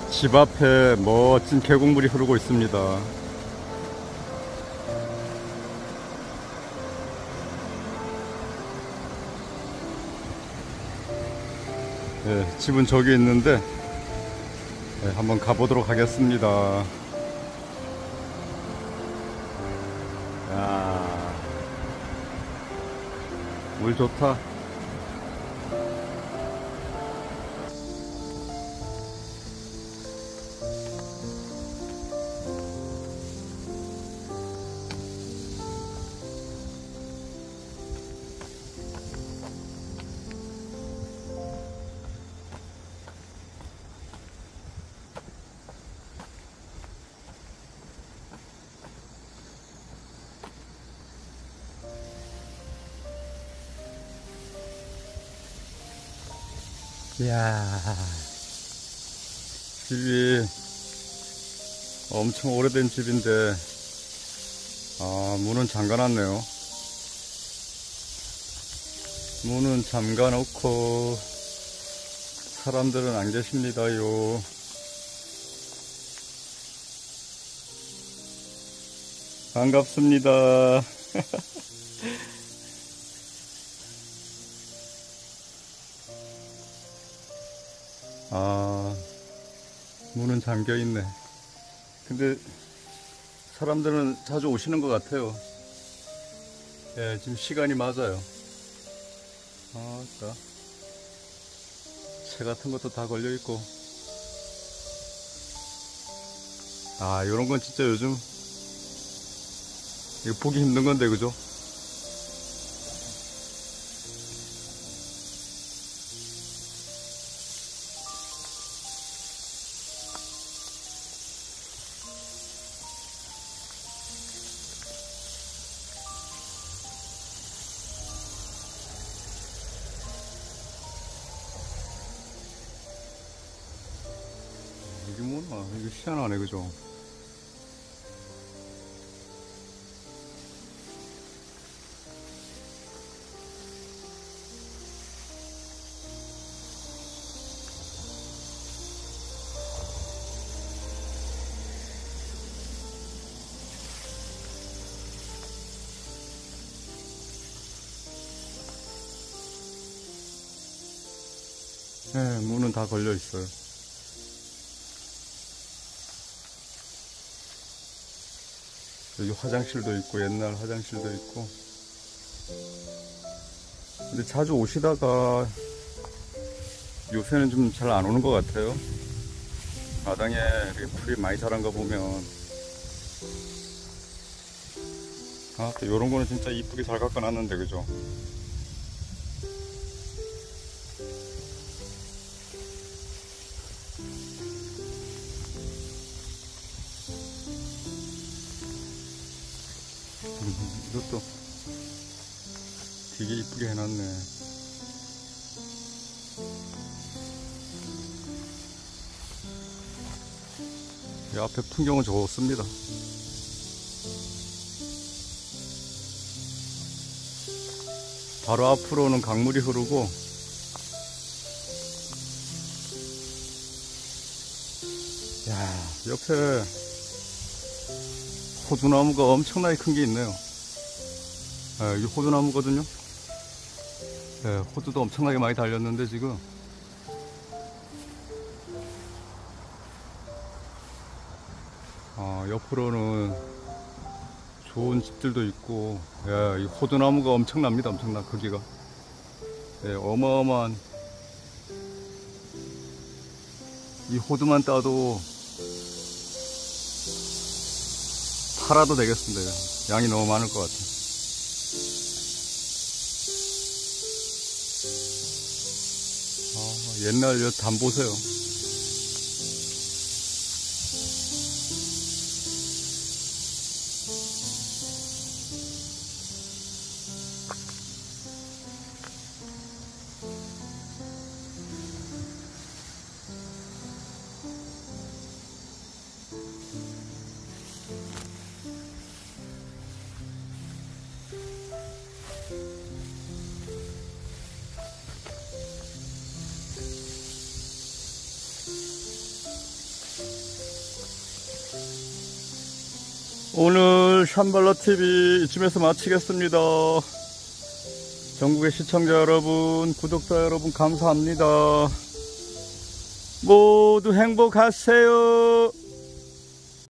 집 앞에 멋진 계곡물이 흐르고 있습니다. 네, 집은 저기 있는데 네, 한번 가보도록 하겠습니다. 야, 물 좋다. 이야, 집이 엄청 오래된 집인데 문은 잠가놨네요. 문은 잠가놓고 사람들은 안 계십니다요. 반갑습니다. 문은 잠겨 있네. 근데 사람들은 자주 오시는 것 같아요. 예, 지금 시간이 맞아요. 차 같은 것도 다 걸려 있고. 요런 건 진짜 요즘 이거 보기 힘든 건데, 그죠? 이게 뭐나, 이거 희한하네, 그죠? 네, 문은 다 걸려 있어요. 여기 화장실도 있고, 옛날 화장실도 있고. 근데 자주 오시다가 요새는 좀 잘 안 오는 것 같아요. 마당에 이렇게 풀이 많이 자란 거 보면. 또 요런 거는 진짜 이쁘게 잘 깎아놨는데, 그죠? 이것도 되게 이쁘게 해놨네. 이 앞에 풍경은 좋습니다. 바로 앞으로는 강물이 흐르고, 옆에 호두나무가 엄청나게 큰 게 있네요. 이게 호두나무거든요. 네, 호두도 엄청나게 많이 달렸는데 지금 옆으로는 좋은 집들도 있고. 이 호두나무가 엄청납니다. 엄청나 크기가. 어마어마한. 이 호두만 따도 팔아도 되겠습니다. 양이 너무 많을 것 같아요. 옛날 여 담 보세요. 오늘 샴발라TV 이쯤에서 마치겠습니다. 전국의 시청자 여러분, 구독자 여러분 감사합니다. 모두 행복하세요.